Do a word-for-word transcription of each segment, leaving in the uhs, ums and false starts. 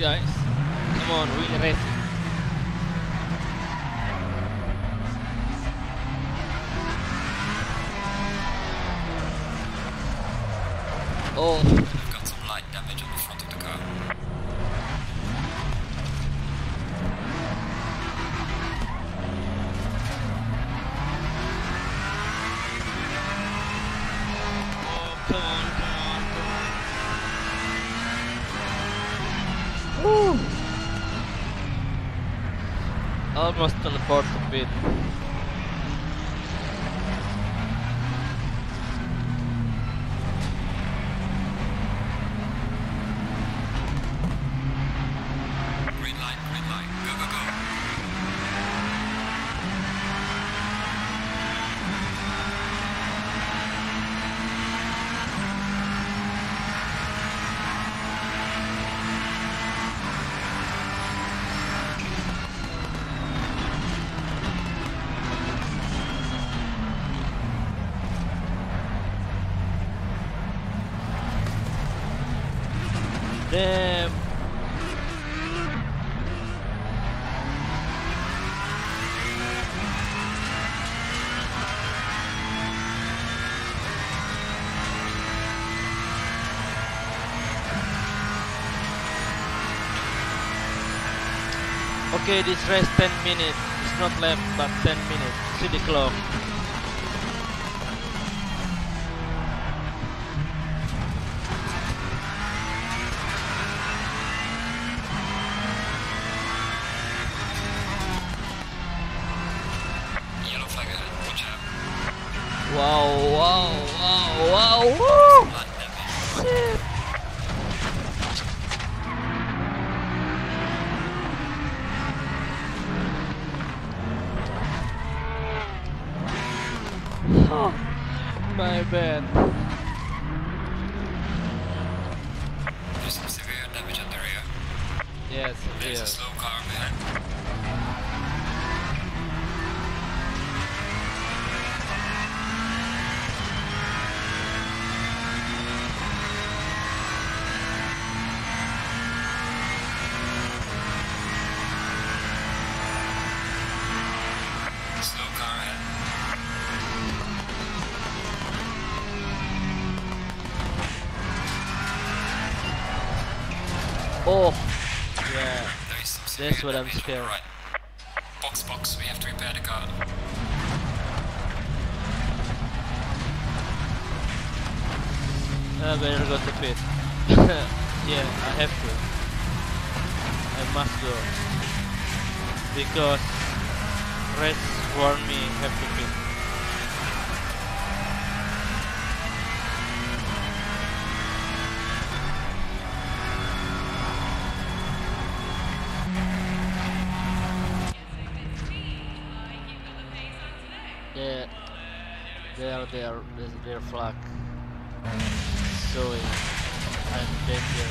guys. Come on, really racing. Oh, I've got some light damage on the front of the car. oh, come on, come on, come on. Woo! Almost on the fourth pit. Green light, green light. Go, go, go. Damn. Okay, this race ten minutes. It's not left, but ten minutes. See the clock. Yellow flag ahead. Watch out. Wow, wow, wow, wow, woo! Light damage. Shit. Oh, my bad. There's some severe damage at the rear. Yes, There's a yes. slow car behind. Slow car ahead. Oh, yeah. There is some severe That's what I'm damage on the scared. right. Box, box. We have to repair the car. I better go to pit. Yeah, I have to. I must go. Because race warn me have to pit. Yeah, there, there, there's their flag showing I'm danger.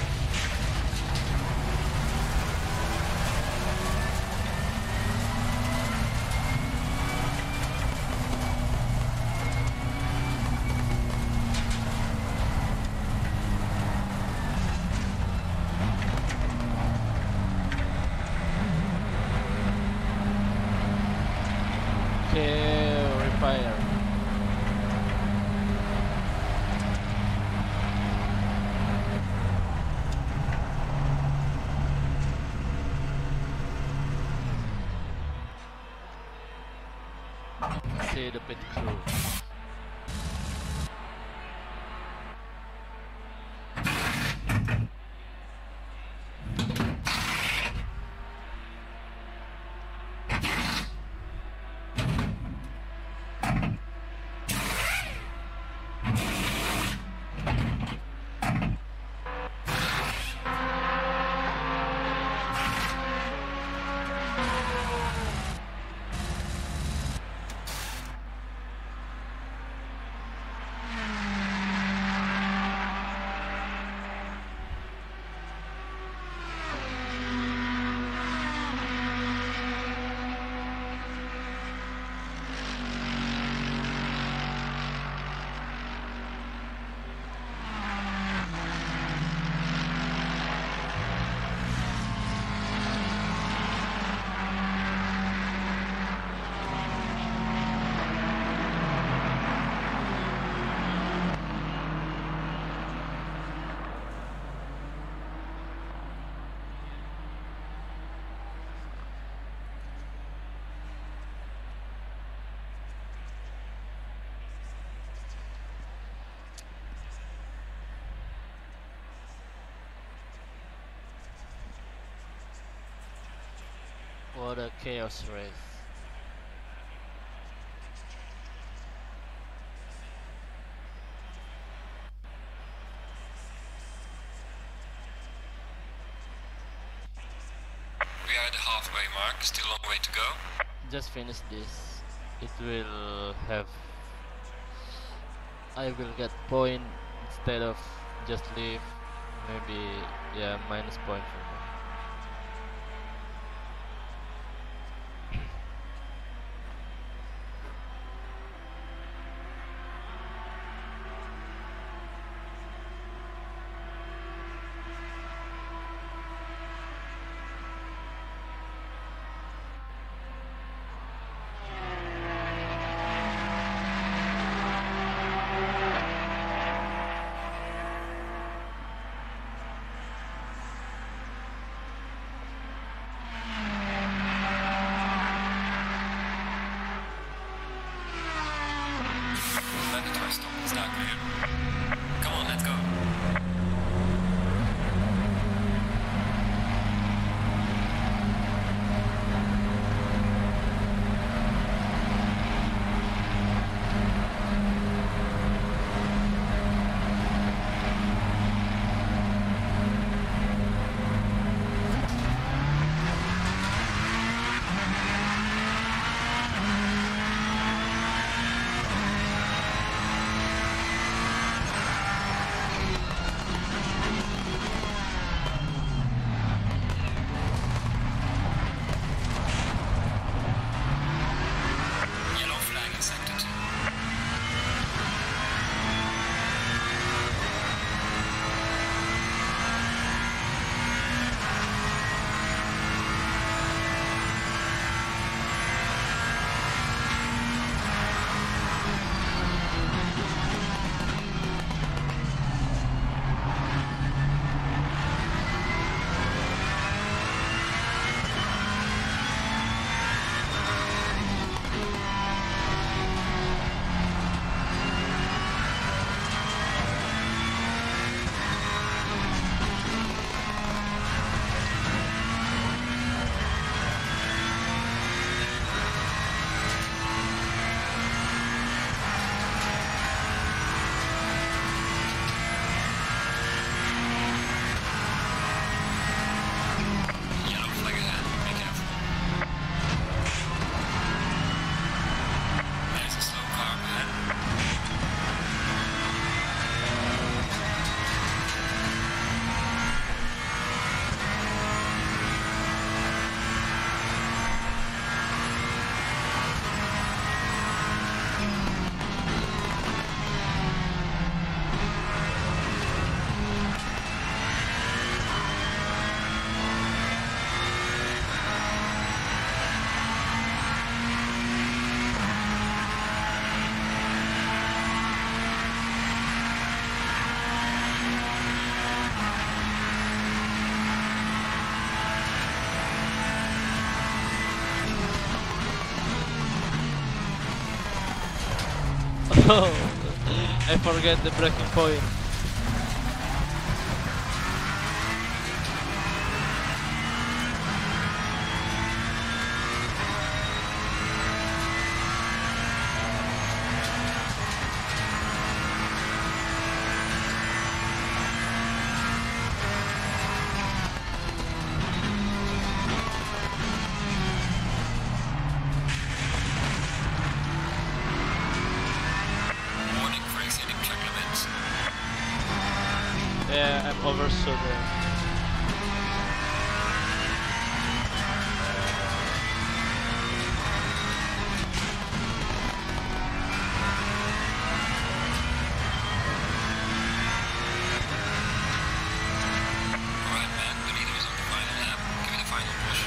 Okay, repair. See the pit crew. What a chaos race. We are at the halfway mark, still a long way to go. Just finish this. It will have. I will get point instead of just leave. Maybe, yeah, minus point for me. Mandatory stop is now clear. Come on, let's go. Yellow flag accepted. Yellow flag ahead, be careful. There's a slow car ahead. Oh, I forget the breaking point. Warning for exceeding track limits. Yeah, I'm oversold there. Alright man, the leader is on the final lap. Give it a final push.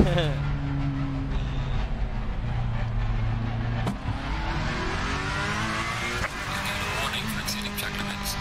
Warning for exceeding track limits.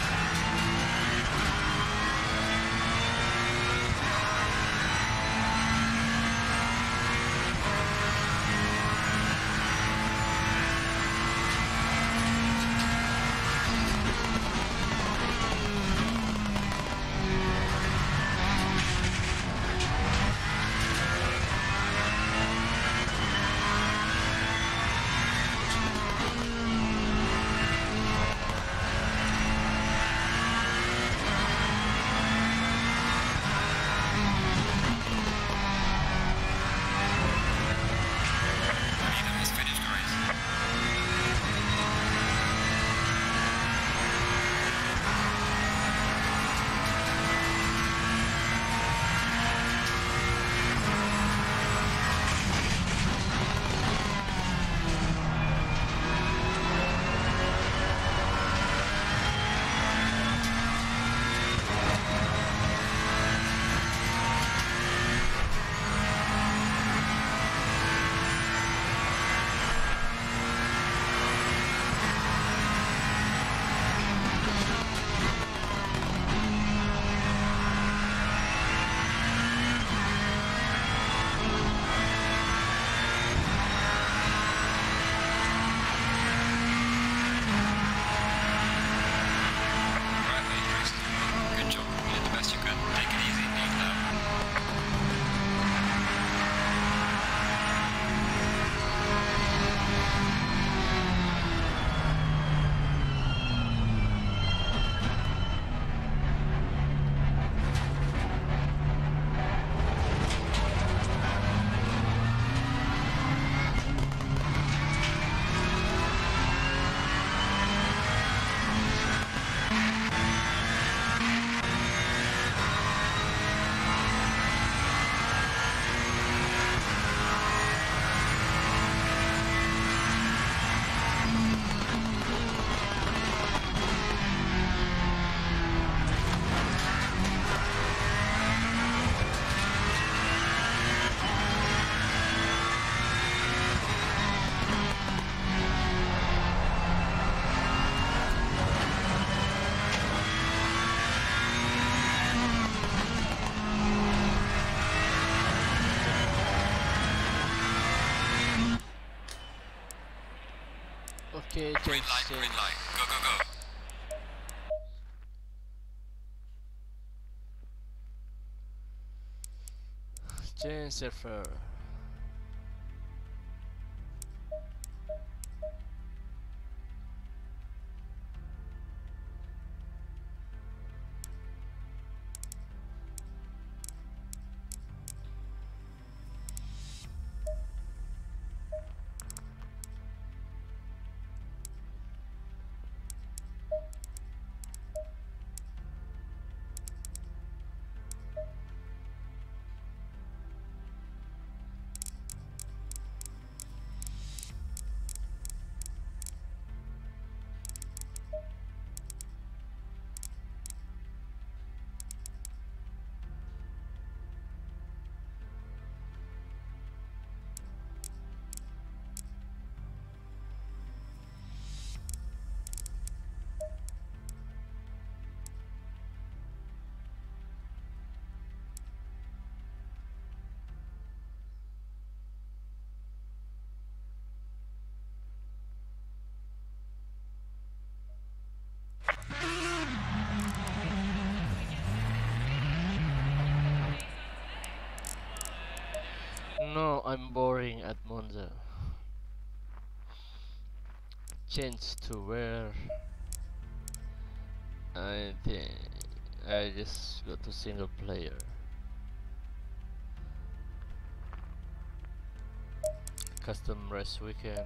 Freedom has finished the race. Right, lady racers. Good job. You did the best you could. Take it easy. Eight now. Okay, Green change, light, change. green light. Go, go, go. Change server. No, I'm boring at Monza. Change to where I think I just go to single player. Custom race weekend.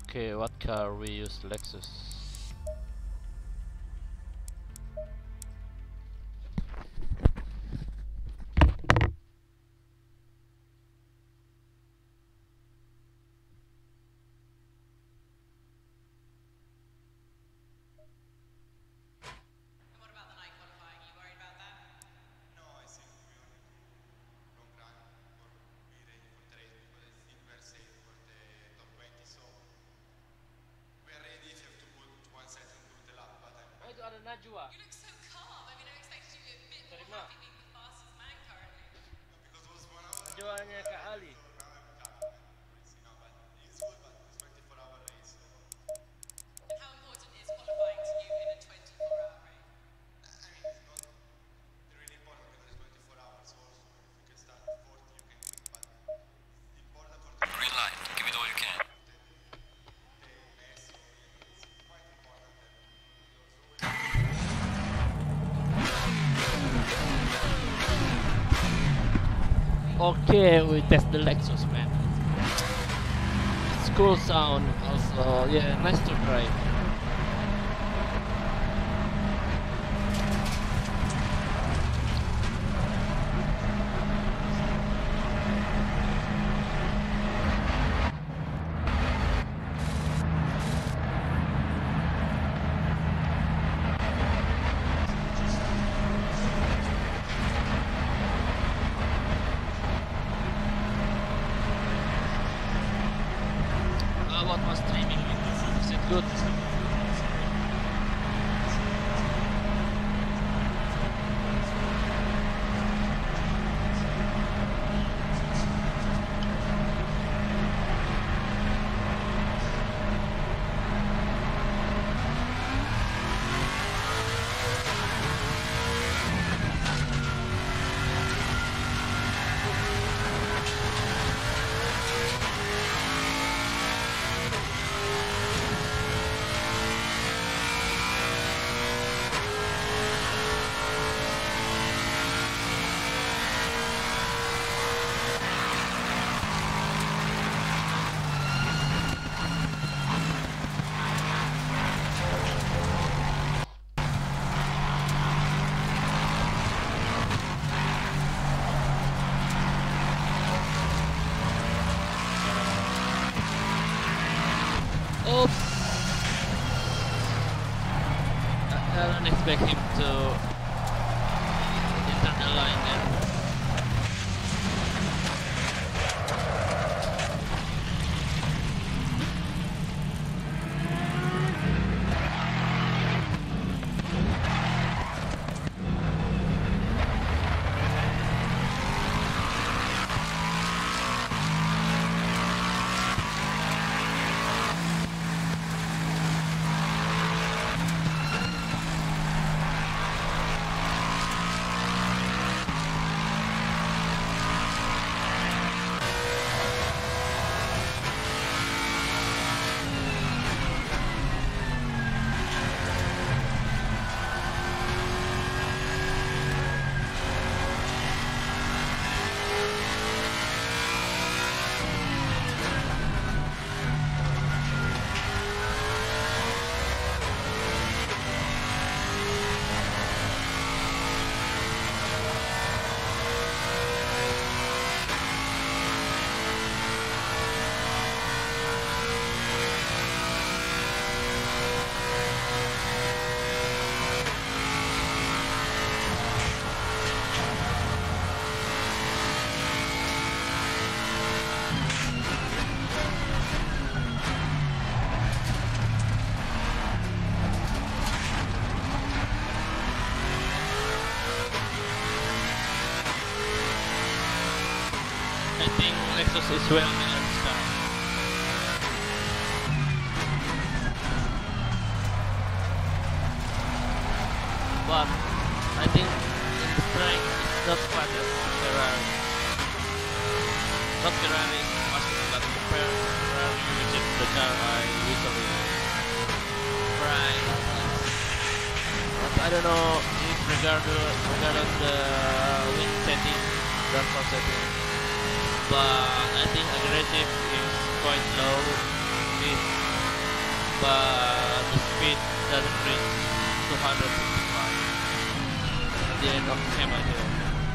Okay, what car we use? Lexus. And what about the night qualifying? Are you worried about that? No, I think we only do long run for be ready for the race because I think we are safe for the top twenty. So we are ready if you have to put one second to the lap, but I'm Itu ada Najwa. You look so calm. I mean, I expected you to be a bit more Terima. happy being the fastest man currently. because it was one hour. Najwanya Kak Ali. So now I'm calm and racing now, but it's good, but it's twenty-four hour race. So And how important is qualifying to you in a twenty-four hour race? I mean, it's not really important because it's twenty-four hours also. If you can start at forty, you can win, but it's important for the Green light. Give it all you can. the mess. So it's quite important that we also Okay, we test the Lexus, man. It's cool sound, also, yeah, nice to drive. Uh, what was streaming? Is it good? Oops! I, I don't expect him to enter the line there. I think Lexus is well balanced car. But I think in the strength it's not quite as Ferrari. Not Ferrari is much, but compared to Ferrari, which is the car I usually ride. But I don't know if regardless regardless the wind setting, downforce setting. But I think aggressive is quite low with but the speed doesn't reach two hundred fifty-five at the end of Hammer Hill.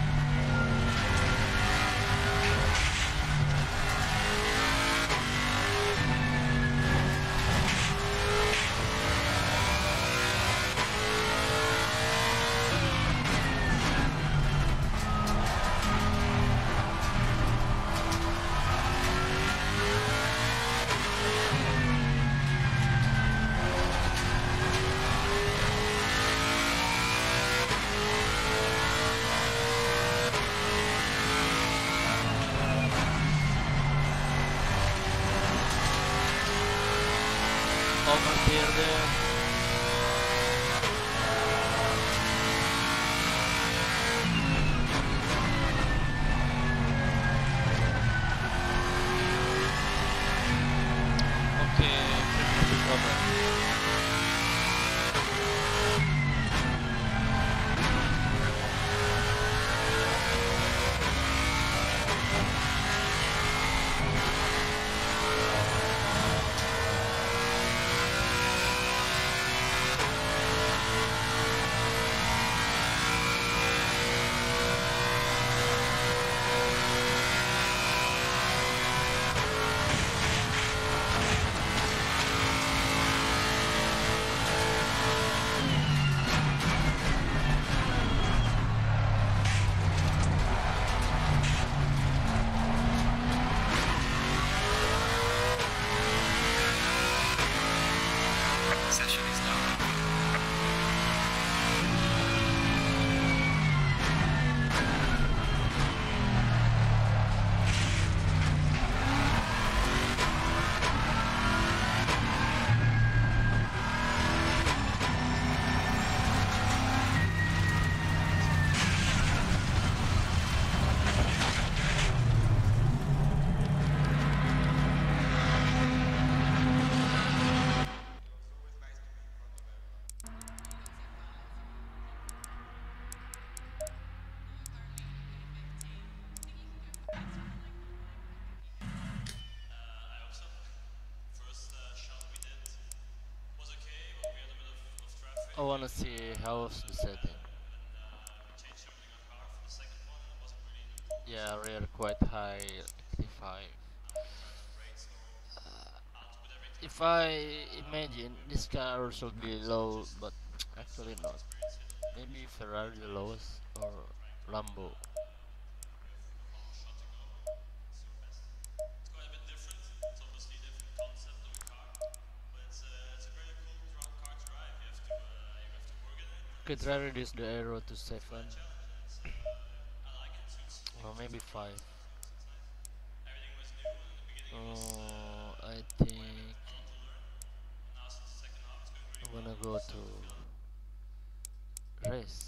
Oversteer there. Okay, fifty is over. Session is now open. I wanna see how's the setting. Yeah, rear quite high, eighty-five. If I imagine this car should be low, but actually not. Maybe Ferrari the lowest or Lambo. Could try reduce the aero to seven or maybe five. Oh, I think I'm gonna go to race.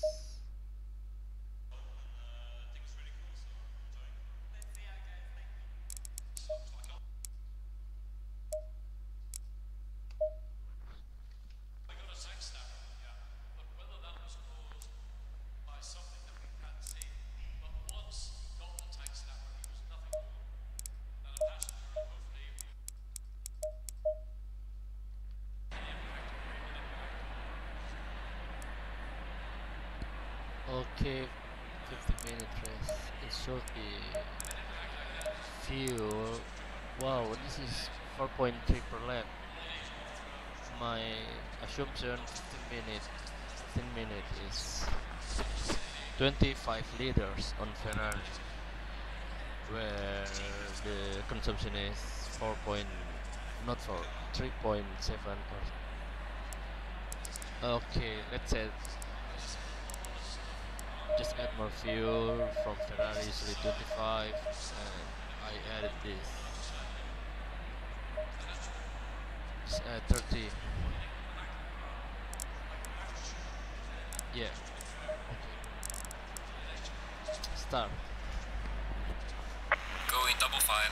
Okay, fifty minute race. It should be fuel. Wow, this is four point three per lap. My assumption fifteen minute fifteen minute is twenty-five liters on Ferrari, where the consumption is four point not four three point seven percent. Okay, let's say just add more fuel from Ferrari usually twenty-five, and I added this. Just add thirty. Yeah. Start. Going double file.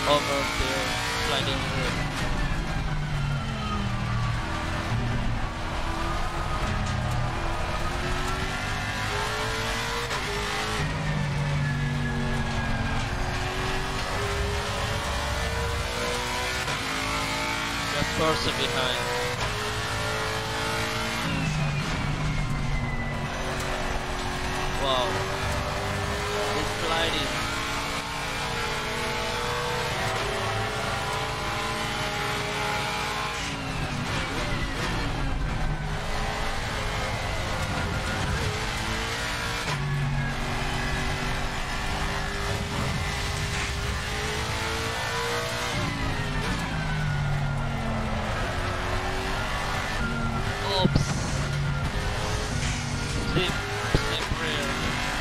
over the sliding road. Got Corsa behind. Wow, it's gliding. Oops. Slip, slip rail.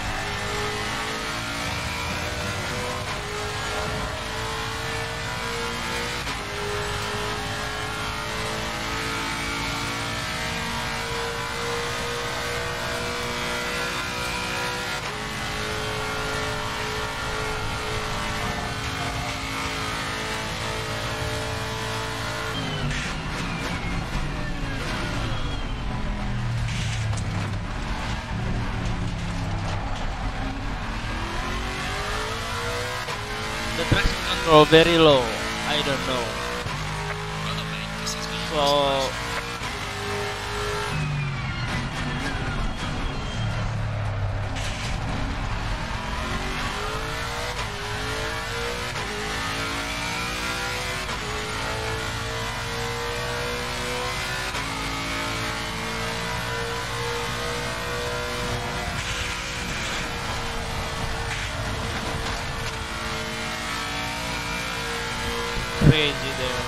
The traction control very low. I don't know. Well, mate, this has been So crazy there.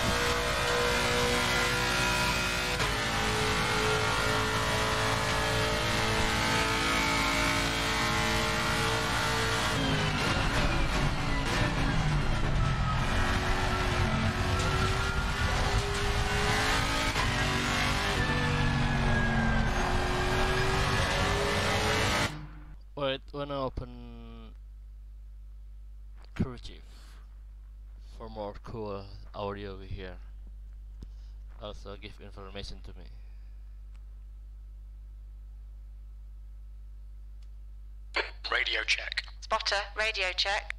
Wait, wanna open crew chief for more cool audio we hear. Also give information to me. radio check. Spotter, radio check.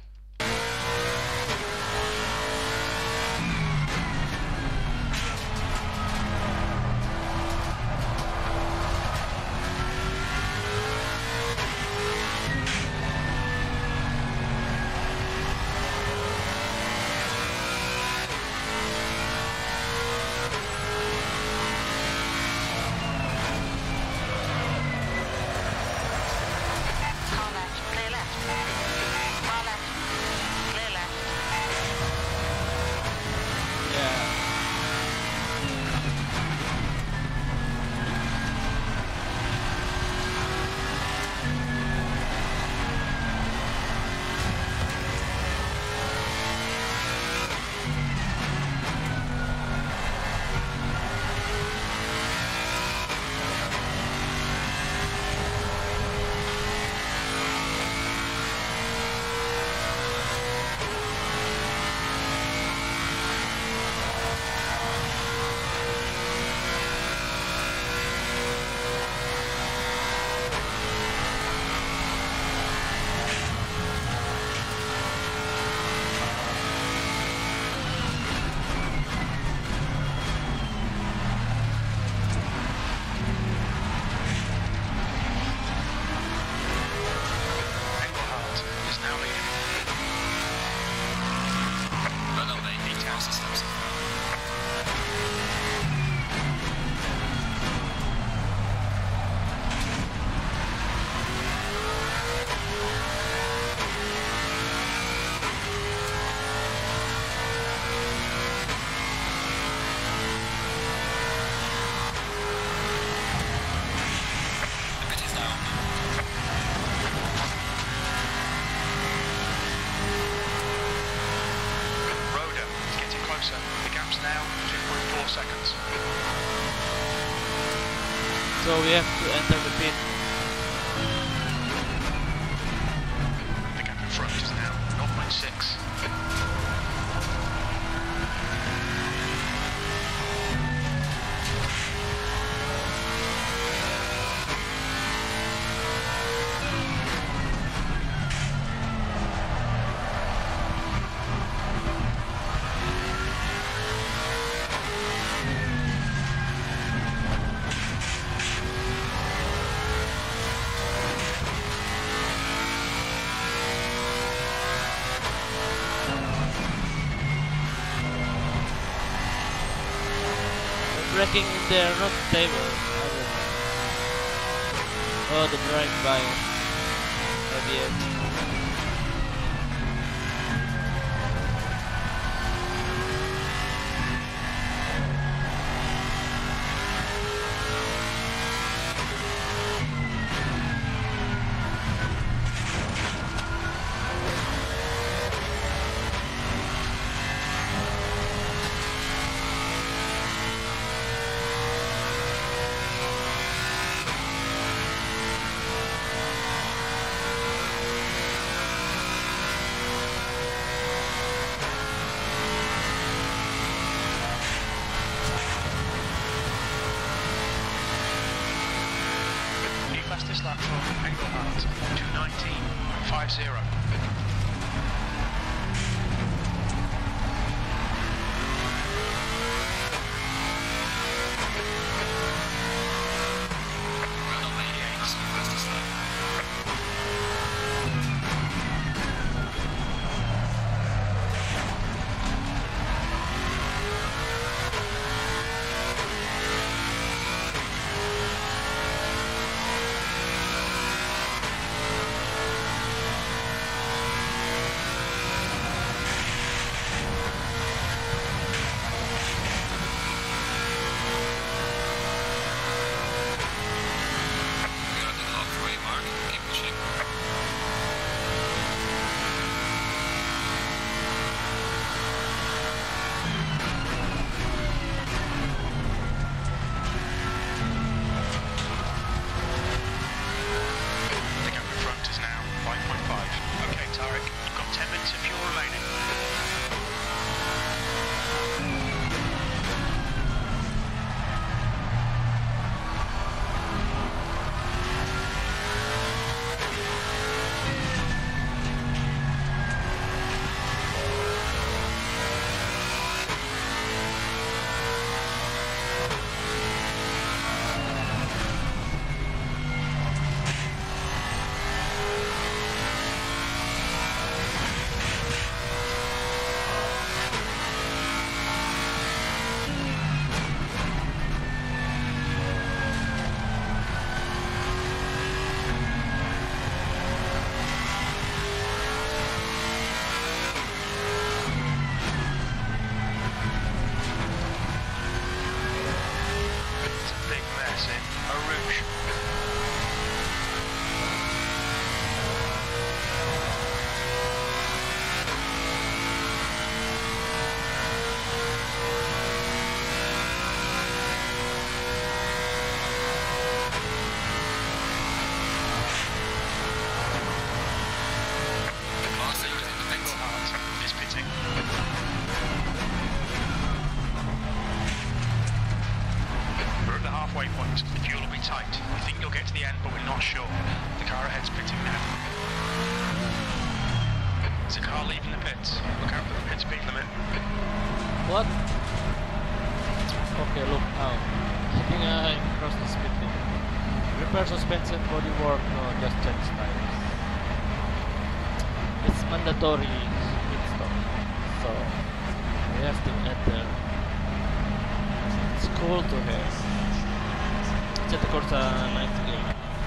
Car left, clear left. Car left, clear left. Yeah. Engelhardt is now leading. Well, no, mate, eight house systems. The bit is down. Rhoda is getting closer. The gap's now two point four seconds. So we have to enter the pit. The gap in front is now zero point six. braking in there not stable. I don't know. Oh, the drive by A B S. Fastest lap for Engelhardt, two nineteen point five zero. What? Okay, look out. Keeping an eye across the speed limit. Repair suspension, bodywork, no, just change tires. It's mandatory pit stop, so we have to enter. It's cool to have. Assetto Corsa night game.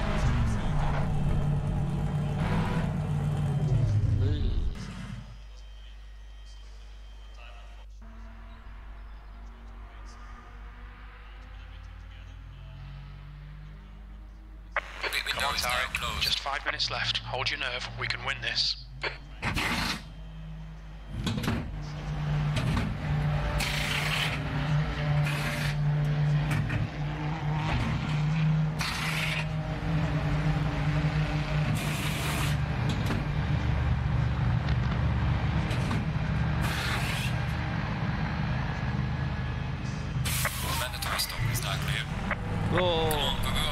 Come on, Tarek. Just five minutes left. Hold your nerve. We can win this. Mandatory stop. Start clear. Go! Go, go, go.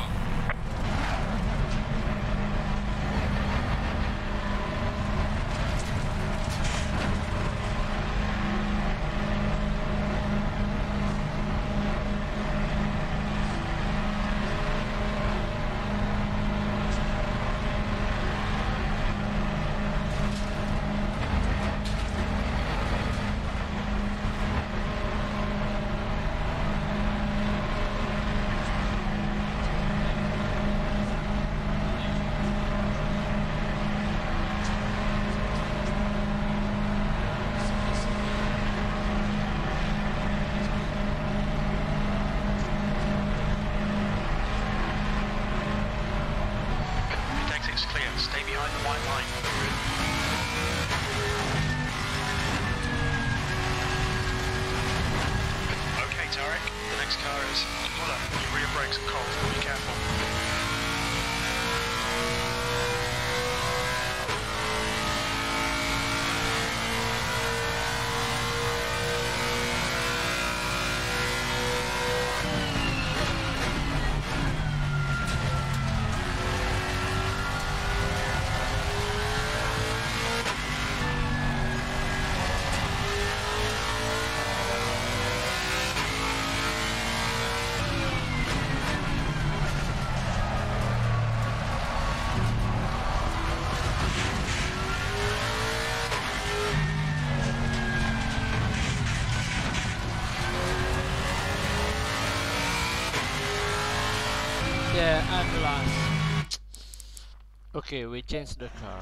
clear. Stay behind the white line. Okay, Tarek. The next car is Muller. Your rear brakes are cold. Be careful. Yeah, I'm last. Okay, we changed the car.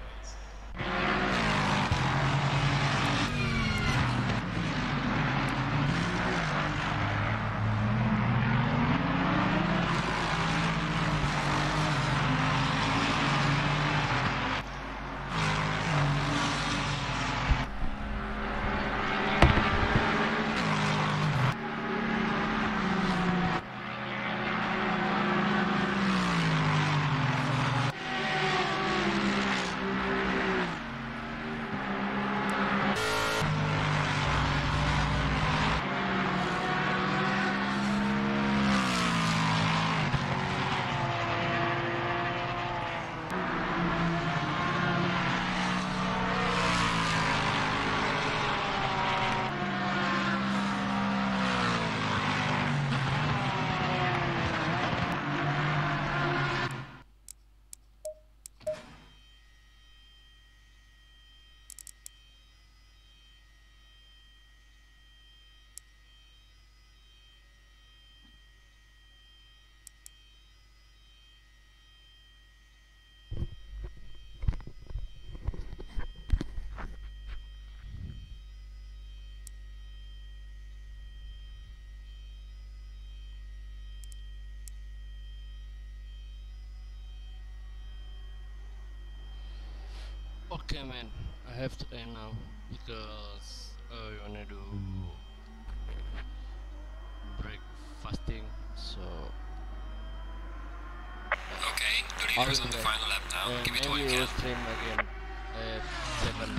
Okay, man, I have to end now because I wanna do break fasting. So Okay, the I'll leader is do on the that. final lap now. And Give it what maybe you we'll can. stream again at seven.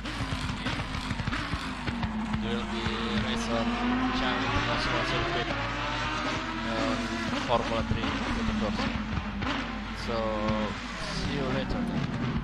There will be race on Chang International Circuit on Formula three Assetto Corsa. So see you later.